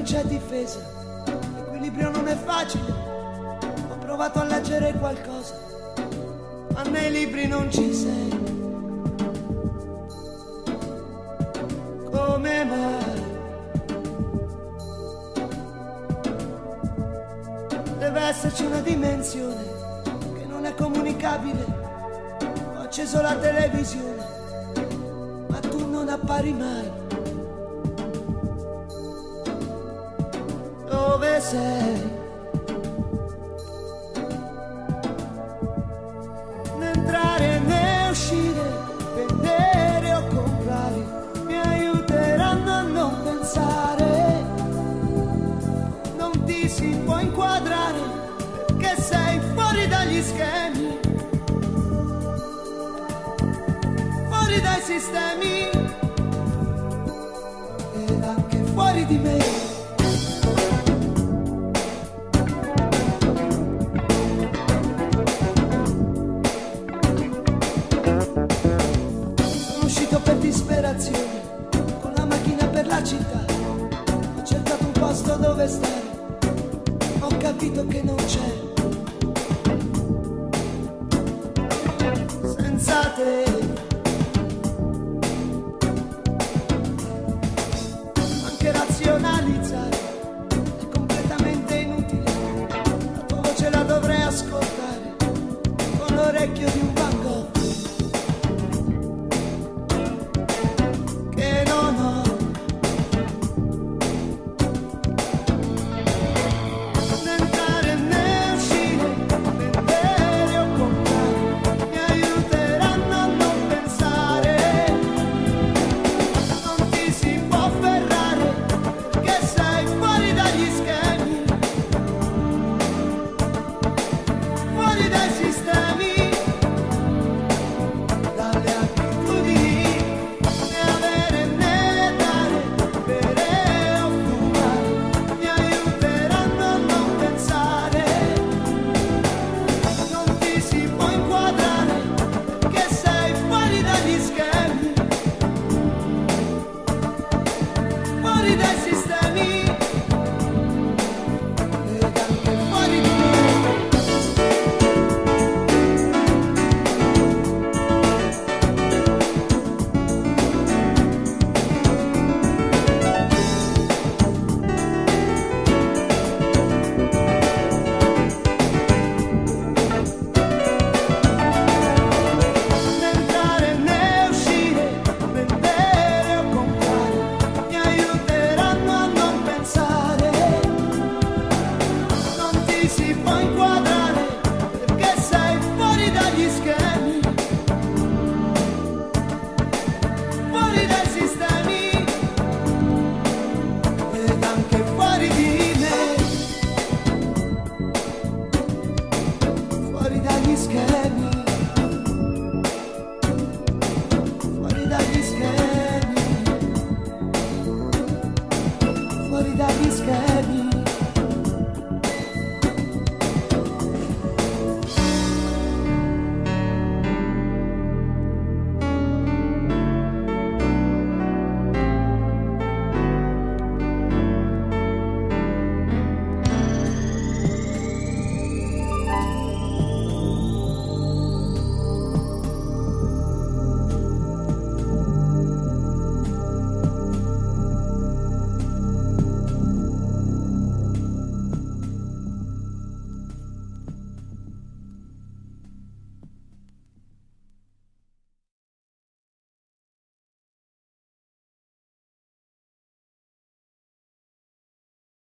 c'è difesa, l'equilibrio non è facile. Ho provato a leggere qualcosa, ma nei libri non ci sei. Come mai? Deve esserci una dimensione che non è comunicabile. Ho acceso la televisione, ma tu non appari mai. Dove sei? Né entrare né uscire, vendere o comprare mi aiuteranno a non pensare. Non ti si può inquadrare perché sei fuori dagli schemi, fuori dai sistemi ed anche fuori di me. Per disperazione, con la macchina per la città, ho cercato un posto dove stare, ho capito che non c'è. Senza te, anche razionalizzare è completamente inutile. La tua voce la dovrei ascoltare con l'orecchio di un